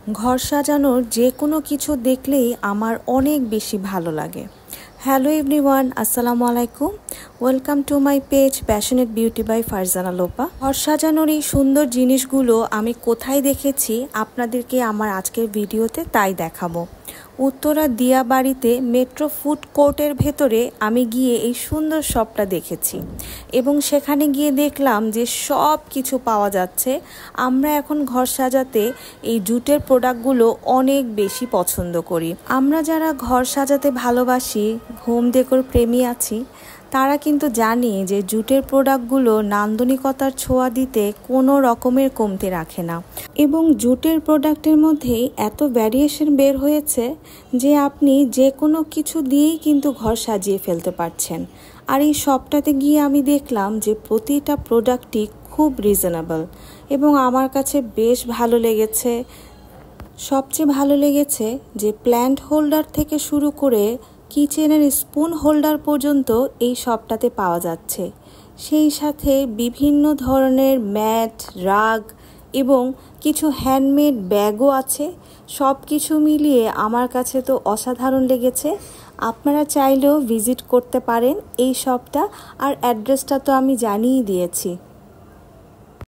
ঘর সাজানোর যে কোনো কিছু দেখলেই আমার অনেক বেশি ভালো লাগে। হ্যালো এভরিওয়ান, আসসালামু আলাইকুম। Welcome to my page passionate beauty by Farzana Lopa. ঘর সাজানোর এই সুন্দর জিনিসগুলো আমি কোথায় দেখেছি আপনাদেরকে আমার আজকের ভিডিওতে তাই দেখাবো। উত্তরা দিয়াবাড়িতে মেট্রো ফুড কোর্টের ভেতরে আমি গিয়ে এই সুন্দর শপটা দেখেছি এবং সেখানে গিয়ে দেখলাম যে সব কিছু পাওয়া যাচ্ছে। আমরা এখন ঘর সাজাতে এই জুটের প্রোডাক্টগুলো অনেক বেশি পছন্দ করি। আমরা যারা ঘর সাজাতে ভালোবাসি, হোম ডেকোর প্রেমী আছি, তারা কিন্তু জানি যে জুটের প্রোডাক্টগুলো নান্দনিকতার ছোঁয়া দিতে কোনো রকমের কমতি রাখে না এবং জুটের প্রোডাক্টের মধ্যেই এত ভ্যারিয়েশন বের হয়েছে যে আপনি যে কোনো কিছু দিয়েই কিন্তু ঘর সাজিয়ে ফেলতে পারছেন। আর এই শপটাতে গিয়ে আমি দেখলাম যে প্রতিটা প্রোডাক্টই খুব রিজনেবল এবং আমার কাছে বেশ ভালো লেগেছে। সবচেয়ে ভালো লেগেছে যে প্ল্যান্ট হোল্ডার থেকে শুরু করে কিচেনের স্পুন হোল্ডার পর্যন্ত এই শপটাতে পাওয়া যাচ্ছে। সেই সাথে বিভিন্ন ধরনের ম্যাট, রাগ এবং কিছু হ্যান্ডমেড ব্যাগও আছে। সব কিছু মিলিয়ে আমার কাছে তো অসাধারণ লেগেছে। আপনারা চাইলেও ভিজিট করতে পারেন এই শপটা, আর অ্যাড্রেসটা তো আমি জানিয়ে দিয়েছি।